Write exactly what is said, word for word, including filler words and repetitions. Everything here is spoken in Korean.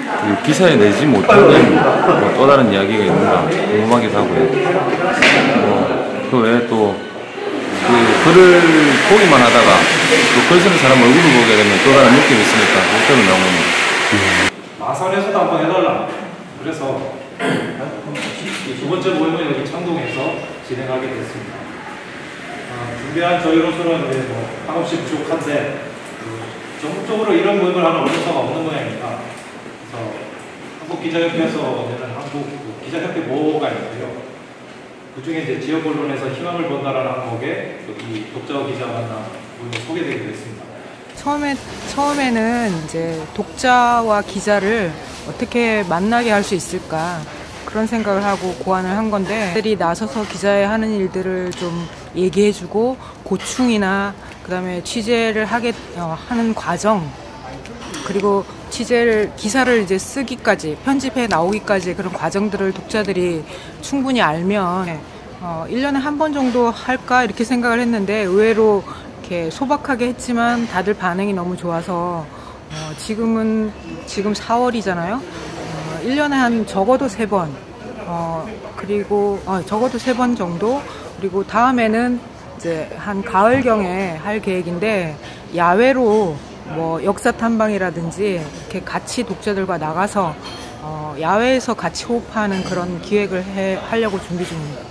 그 기사에 내지 못하는 뭐 또 다른 이야기가 있는가 궁금하기도 하고요. 뭐 그 외에 또 그 글을 보기만 하다가 또 글 쓰는 사람 얼굴을 보게 되면 또 다른 느낌이 있으니까 그것 때문에 나온 겁니다. 마산에서도 한번 해달라. 그래서 두 번째 모임은 여기 창동에서 진행하게 됐습니다. 어, 준비한 저희로서는 이제 뭐 한없이 부족한데 그 전국적으로 이런 모임을 하는 언론사가 없는 모양입니다. 그래서 한국기자협회에서 내는 한국 기자협회 모가 있는데요. 그 중에 이제 지역 언론에서 희망을 본다라는 항목에 이 독자와 기자 만남 모임이 소개되게 됐습니다. 처음에, 처음에는 이제 독자와 기자를 어떻게 만나게 할 수 있을까 그런 생각을 하고 고안을 한 건데, 들이 나서서 기자에 하는 일들을 좀 얘기해주고 고충이나 그 다음에 취재를 하게 어, 하는 과정, 그리고 취재를 기사를 이제 쓰기까지 편집해 나오기까지 그런 과정들을 독자들이 충분히 알면 어, 일 년에 한 번 정도 할까 이렇게 생각을 했는데, 의외로 이렇게 소박하게 했지만 다들 반응이 너무 좋아서 어, 지금은 지금 사월이잖아요. 어, 일 년에 한 적어도 세 번, 어, 그리고 어, 적어도 세 번 정도, 그리고 다음에는 이제 한 가을경에 할 계획인데, 야외로 뭐 역사 탐방이라든지 이렇게 같이 독자들과 나가서 어, 야외에서 같이 호흡하는 그런 기획을 해, 하려고 준비 중입니다.